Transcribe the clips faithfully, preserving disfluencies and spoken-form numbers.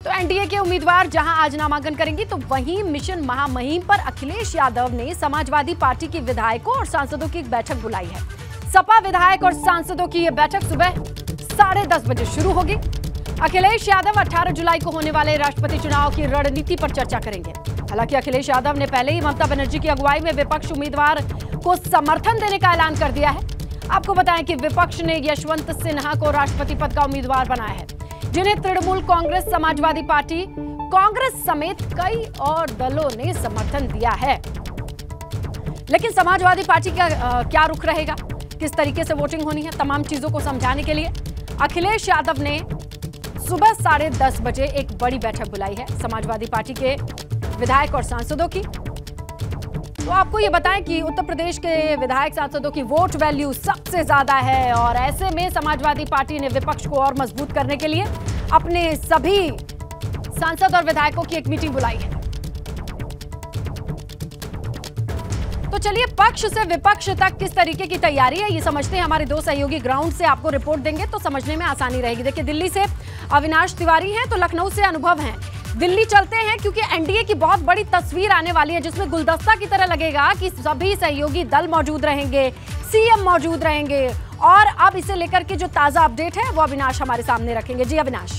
तो एनडीए के उम्मीदवार जहां आज नामांकन करेंगी, तो वहीं मिशन महामहिम पर अखिलेश यादव ने समाजवादी पार्टी के विधायकों और सांसदों की एक बैठक बुलाई है। सपा विधायक और सांसदों की यह बैठक सुबह साढ़े दस बजे शुरू होगी। अखिलेश यादव अठारह जुलाई को होने वाले राष्ट्रपति चुनाव की रणनीति पर चर्चा करेंगे। हालांकि अखिलेश यादव ने पहले ही ममता बनर्जी की अगुवाई में विपक्ष उम्मीदवार को समर्थन देने का ऐलान कर दिया है। आपको बताएं कि विपक्ष ने यशवंत सिन्हा को राष्ट्रपति पद का उम्मीदवार बनाया है, जिन्हें तृणमूल कांग्रेस, समाजवादी पार्टी, कांग्रेस समेत कई और दलों ने समर्थन दिया है। लेकिन समाजवादी पार्टी का आ, क्या रुख रहेगा, किस तरीके से वोटिंग होनी है, तमाम चीजों को समझाने के लिए अखिलेश यादव ने सुबह साढ़े दस बजे एक बड़ी बैठक बुलाई है समाजवादी पार्टी के विधायक और सांसदों की। तो आपको ये बताएं कि उत्तर प्रदेश के विधायक सांसदों की वोट वैल्यू सबसे ज्यादा है और ऐसे में समाजवादी पार्टी ने विपक्ष को और मजबूत करने के लिए अपने सभी सांसद और विधायकों की एक मीटिंग बुलाई है। तो चलिए पक्ष से विपक्ष तक किस तरीके की तैयारी है ये समझते हैं। हमारे दो सहयोगी ग्राउंड से आपको रिपोर्ट देंगे तो समझने में आसानी रहेगी। देखिए, दिल्ली से अविनाश तिवारी हैं, तो लखनऊ से अनुभव हैं। दिल्ली चलते हैं क्योंकि एनडीए की बहुत बड़ी तस्वीर आने वाली है, जिसमें गुलदस्ता की तरह लगेगा कि सभी सहयोगी दल मौजूद रहेंगे, सीएम मौजूद रहेंगे और अब इसे लेकर के जो ताजा अपडेट है वो अविनाश हमारे सामने रखेंगे। जी अविनाश।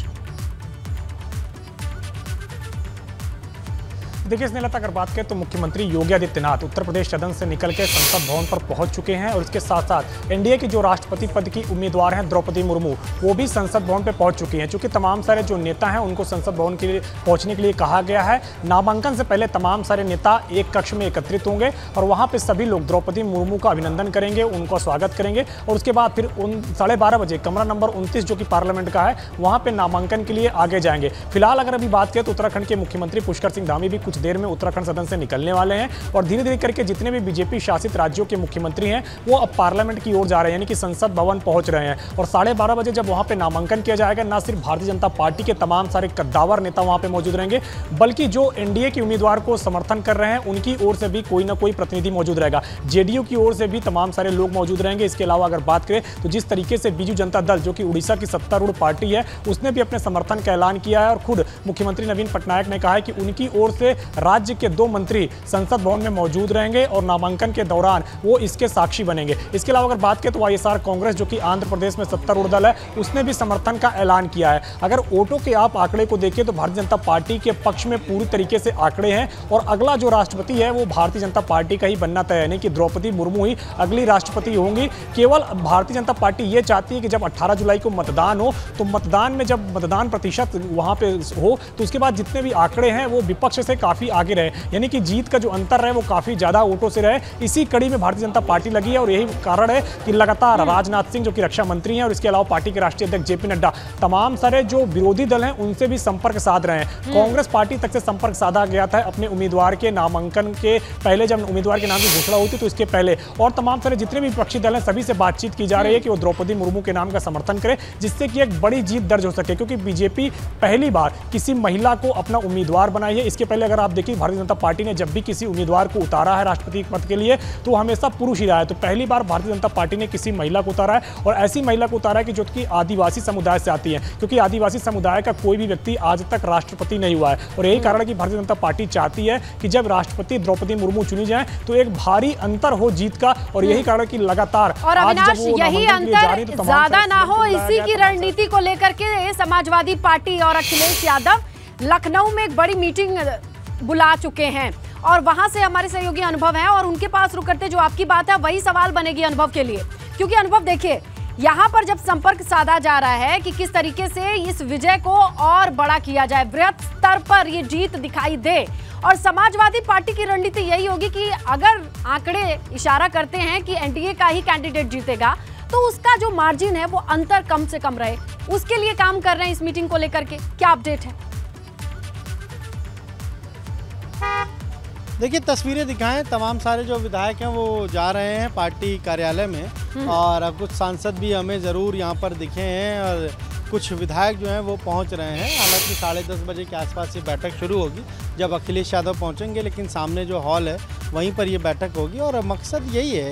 देखिए स्नेहलता, अगर बात करें तो मुख्यमंत्री योगी आदित्यनाथ उत्तर प्रदेश सदन से निकल के संसद भवन पर पहुंच चुके हैं और इसके साथ साथ एनडीए की जो राष्ट्रपति पद की उम्मीदवार हैं द्रौपदी मुर्मू, वो भी संसद भवन पर पहुंच चुकी हैं। चूंकि तमाम सारे जो नेता हैं उनको संसद भवन के लिए पहुंचने के लिए कहा गया है। नामांकन से पहले तमाम सारे नेता एक कक्ष में एकत्रित होंगे और वहाँ पर सभी लोग द्रौपदी मुर्मू का अभिनंदन करेंगे, उनका स्वागत करेंगे और उसके बाद फिर उन साढ़े बारह बजे कमरा नंबर उनतीस जो कि पार्लियामेंट का है वहाँ पर नामांकन के लिए आगे जाएंगे। फिलहाल अगर अभी बात करें तो उत्तराखंड के मुख्यमंत्री पुष्कर सिंह धामी भी कुछ देर में उत्तराखंड से निकलने वाले हैं और धीरे धीरे करके जितने भी बीजेपी शासित राज्यों के मुख्यमंत्री हैं वो अब पार्लियामेंट की ओर जा रहे हैं, यानी कि संसद भवन पहुंच रहे हैं। और साढ़े बारह बजे जब वहां पे नामांकन किया जाएगा, ना सिर्फ भारतीय जनता पार्टी के तमाम सारे कद्दावर नेता वहां पे मौजूद रहेंगे, बल्कि जो एनडीए के उम्मीदवार को समर्थन कर रहे हैं उनकी ओर से भी कोई ना कोई प्रतिनिधि मौजूद रहेगा। जेडीयू की ओर से भी तमाम सारे लोग मौजूद रहेंगे। इसके अलावा अगर बात करें तो जिस तरीके से बीजू जनता दल जो कि उड़ीसा की सत्तारूढ़ पार्टी है, उसने भी अपने समर्थन का ऐलान किया है और खुद मुख्यमंत्री नवीन पटनायक ने कहा है कि उनकी ओर से राज्य के दो मंत्री संसद भवन में मौजूद रहेंगे और नामांकन के दौरान वो इसके साक्षी बनेंगे। इसके अलावा अगर बात करें तो वाईएसआर कांग्रेस जो कि आंध्र प्रदेश में सत्तारूढ़ दल है, उसने भी समर्थन का ऐलान किया है। अगर वोटों के आप आंकड़े को देखें तो भारतीय जनता पार्टी के पक्ष में पूरी तरीके से आंकड़े हैं और अगला जो राष्ट्रपति है वो भारतीय जनता पार्टी का ही बनना तय है, नहीं कि द्रौपदी मुर्मू ही अगली राष्ट्रपति होंगी। केवल भारतीय जनता पार्टी ये चाहती है कि जब अठारह जुलाई को मतदान हो तो मतदान में जब मतदान प्रतिशत वहां पे हो तो उसके बाद जितने भी आंकड़े हैं वो विपक्ष से काफी आगे रहे, यानी कि जीत का जो अंतर रहे वो काफी ज्यादा वोटों से रहे। इसी कड़ी में भारतीय जनता पार्टी लगी है और यही कारण है कि लगातार राजनाथ सिंह जो कि रक्षा मंत्री हैं और इसके अलावा पार्टी के राष्ट्रीय अध्यक्ष जेपी नड्डा तमाम सारे जो विरोधी दल हैं उनसे भी संपर्क साध रहे हैं। कांग्रेस पार्टी तक से संपर्क साधा गया था अपने उम्मीदवार के नामांकन के पहले, जब उम्मीदवार के नाम की घोषणा हुई थी तो इसके पहले, और तमाम सारे जितने भी विपक्षी दल हैं सभी से बातचीत की जा रही है कि वो द्रौपदी मुर्मू के नाम का समर्थन करे, जिससे कि एक बड़ी जीत दर्ज हो सके। क्योंकि बीजेपी पहली बार किसी महिला को अपना उम्मीदवार बनाई है। इसके पहले अगर आप देखिए भारतीय जनता पार्टी ने जब भी किसी उम्मीदवार को उतारा है राष्ट्रपति पद के लिए तो हमेशा पुरुष ही रहा है। तो पहली बार भारतीय जनता पार्टी ने किसी महिला को उतारा है और ऐसी महिला को उतारा है कि जो कि आदिवासी समुदाय से आती है, क्योंकि आदिवासी समुदाय का कोई भी व्यक्ति आज तक राष्ट्रपति नहीं हुआ है। और यही कारण है कि भारतीय जनता पार्टी चाहती है कि जब राष्ट्रपति द्रौपदी मुर्मू चुनी जाए तो एक भारी अंतर हो जीत का, और यही कारण कि लगातार और अविनाश यही अंतर ज्यादा ना हो, इसी की रणनीति को लेकर के समाजवादी पार्टी और अखिलेश यादव लखनऊ में एक बड़ी मीटिंग बुला चुके हैं और वहां से हमारे सहयोगी अनुभव हैं और उनके पास रुक करते जो आपकी बात है वही सवाल बनेगी अनुभव के लिए। क्योंकि अनुभव देखिए, यहाँ पर जब संपर्क साधा जा रहा है कि किस तरीके से इस विजय को और बड़ा किया जाए, वृहत स्तर पर ये जीत दिखाई दे, और समाजवादी पार्टी की रणनीति यही होगी कि अगर आंकड़े इशारा करते हैं कि एनडीए का ही कैंडिडेट जीतेगा तो उसका जो मार्जिन है वो अंतर कम से कम रहे, उसके लिए काम कर रहे हैं इस मीटिंग को लेकर के। क्या अपडेट है? देखिए तस्वीरें दिखाएं, तमाम सारे जो विधायक हैं वो जा रहे हैं पार्टी कार्यालय में और कुछ सांसद भी हमें ज़रूर यहाँ पर दिखे हैं और कुछ विधायक जो हैं वो पहुँच रहे हैं। हालांकि साढ़े दस बजे के आसपास ये बैठक शुरू होगी जब अखिलेश यादव पहुँचेंगे, लेकिन सामने जो हॉल है वहीं पर ये बैठक होगी और मकसद यही है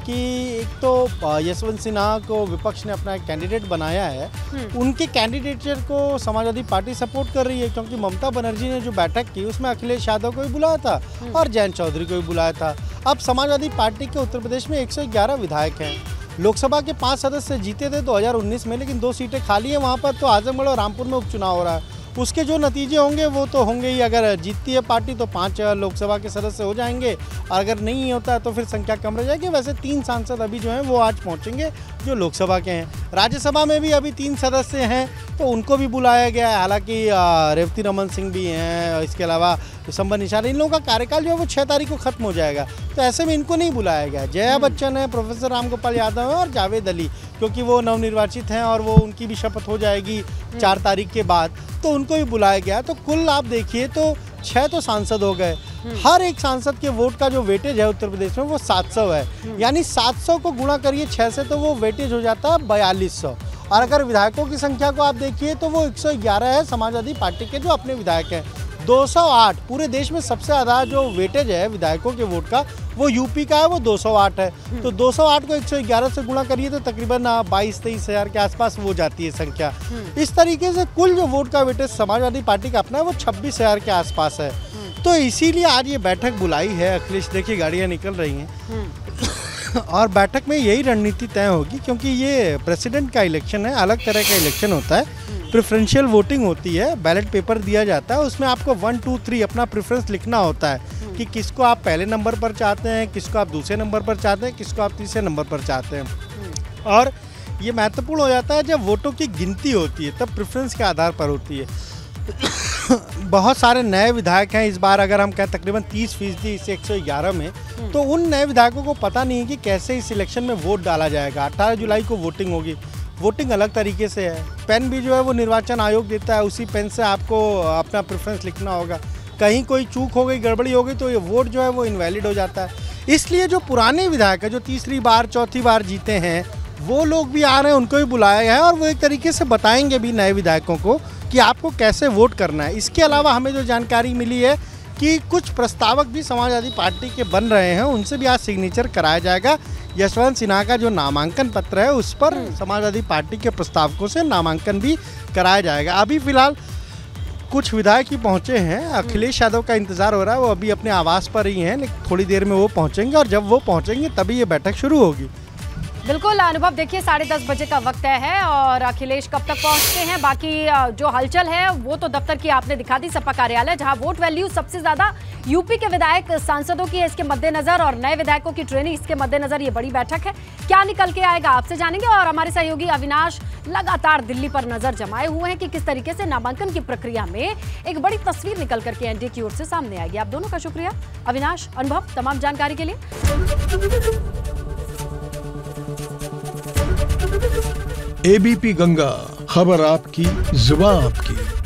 कि एक तो यशवंत सिन्हा को विपक्ष ने अपना एक कैंडिडेट बनाया है, उनके कैंडिडेचर को समाजवादी पार्टी सपोर्ट कर रही है, क्योंकि ममता बनर्जी ने जो बैठक की उसमें अखिलेश यादव को भी बुलाया था और जयंत चौधरी को भी बुलाया था। अब समाजवादी पार्टी के उत्तर प्रदेश में एक सौ ग्यारह विधायक हैं। लोकसभा के पाँच सदस्य जीते थे दो हज़ार उन्नीस में, लेकिन दो सीटें खाली हैं वहाँ पर। तो आजमगढ़ और रामपुर में उपचुनाव हो रहा है, उसके जो नतीजे होंगे वो तो होंगे ही। अगर जीतती है पार्टी तो पाँच लोकसभा के सदस्य हो जाएंगे, और अगर नहीं होता है तो फिर संख्या कम रह जाएगी। वैसे तीन सांसद अभी जो हैं वो आज पहुंचेंगे जो लोकसभा के हैं। राज्यसभा में भी अभी तीन सदस्य हैं तो उनको भी बुलाया गया है। हालांकि रेवती रमन सिंह भी हैं, इसके अलावा संबल निशान, इन लोगों का कार्यकाल जो है वो छः तारीख को खत्म हो जाएगा, तो ऐसे में इनको नहीं बुलाया गया। जया बच्चन है, प्रोफेसर राम गोपाल यादव है और जावेद अली, क्योंकि वो नवनिर्वाचित हैं और वो उनकी भी शपथ हो जाएगी चार तारीख के बाद, तो उनको भी बुलाया गया। तो कुल आप देखिए तो छह तो सांसद हो गए। हर एक सांसद के वोट का जो वेटेज है उत्तर प्रदेश में वो सात सौ है, यानी सात सौ को गुणा करिए छह से तो वो वेटेज हो जाता है बयालीस सौ। और अगर विधायकों की संख्या को आप देखिए तो वो एक सौ ग्यारह है समाजवादी पार्टी के जो अपने विधायक हैं। दो सौ आठ पूरे देश में सबसे ज़्यादा जो वेटेज है विधायकों के वोट का वो यूपी का है, वो दो सौ आठ है। तो दो सौ आठ को एक सौ ग्यारह से गुणा करिए तो तकरीबन बाईस तेईस हज़ार के आसपास वो जाती है संख्या। इस तरीके से कुल जो वोट का वेटेज समाजवादी पार्टी का अपना है वो छब्बीस हज़ार के आसपास है। तो इसीलिए आज ये बैठक बुलाई है। अखिलेश देखिए गाड़ियाँ निकल रही हैं और बैठक में यही रणनीति तय होगी, क्योंकि ये प्रेसिडेंट का इलेक्शन है, अलग तरह का इलेक्शन होता है। प्रेफरेंशियल वोटिंग होती है, बैलेट पेपर दिया जाता है, उसमें आपको वन टू थ्री अपना प्रेफरेंस लिखना होता है कि किसको आप पहले नंबर पर चाहते हैं, किसको आप दूसरे नंबर पर चाहते हैं, किसको आप तीसरे नंबर पर चाहते हैं। और ये महत्वपूर्ण हो जाता है जब वोटों की गिनती होती है, तब प्रेफरेंस के आधार पर होती है। बहुत सारे नए विधायक हैं इस बार, अगर हम कहें तकरीबन तीस फीसदी इस एक सौ ग्यारह में, तो उन नए विधायकों को पता नहीं है कि कैसे इस इलेक्शन में वोट डाला जाएगा। अठारह जुलाई को वोटिंग होगी, वोटिंग अलग तरीके से है। पेन भी जो है वो निर्वाचन आयोग देता है, उसी पेन से आपको अपना प्रेफरेंस लिखना होगा। कहीं कोई चूक हो गई, गड़बड़ी हो गई तो ये वोट जो है वो इनवैलिड हो जाता है। इसलिए जो पुराने विधायक है जो तीसरी बार चौथी बार जीते हैं वो लोग भी आ रहे हैं, उनको भी बुलाया गया है और वो एक तरीके से बताएंगे भी नए विधायकों को कि आपको कैसे वोट करना है। इसके अलावा हमें जो जानकारी मिली है कि कुछ प्रस्तावक भी समाजवादी पार्टी के बन रहे हैं, उनसे भी आज सिग्नेचर कराया जाएगा। यशवंत सिन्हा का जो नामांकन पत्र है उस पर समाजवादी पार्टी के प्रस्तावकों से नामांकन भी कराया जाएगा। अभी फिलहाल कुछ विधायक ही पहुंचे हैं, अखिलेश यादव का इंतजार हो रहा है, वो अभी अपने आवास पर ही हैं, लेकिन थोड़ी देर में वो पहुंचेंगे और जब वो पहुंचेंगे तभी ये बैठक शुरू होगी। बिल्कुल अनुभव, देखिए साढ़े दस बजे का वक्त है और अखिलेश कब तक पहुंचते हैं, बाकी जो हलचल है वो तो दफ्तर की आपने दिखा दी, सपा कार्यालय, जहां वोट वैल्यू सबसे ज्यादा यूपी के विधायक सांसदों की है इसके मद्देनजर और नए विधायकों की ट्रेनिंग इसके मद्देनजर ये बड़ी बैठक है। क्या निकल के आएगा आपसे जानेंगे और हमारे सहयोगी अविनाश लगातार दिल्ली पर नजर जमाए हुए हैं कि किस तरीके से नामांकन की प्रक्रिया में एक बड़ी तस्वीर निकल करके एनडीए की ओर से सामने आएगी। आप दोनों का शुक्रिया अविनाश, अनुभव, तमाम जानकारी के लिए। एबीपी गंगा, खबर आपकी, जुबान आपकी।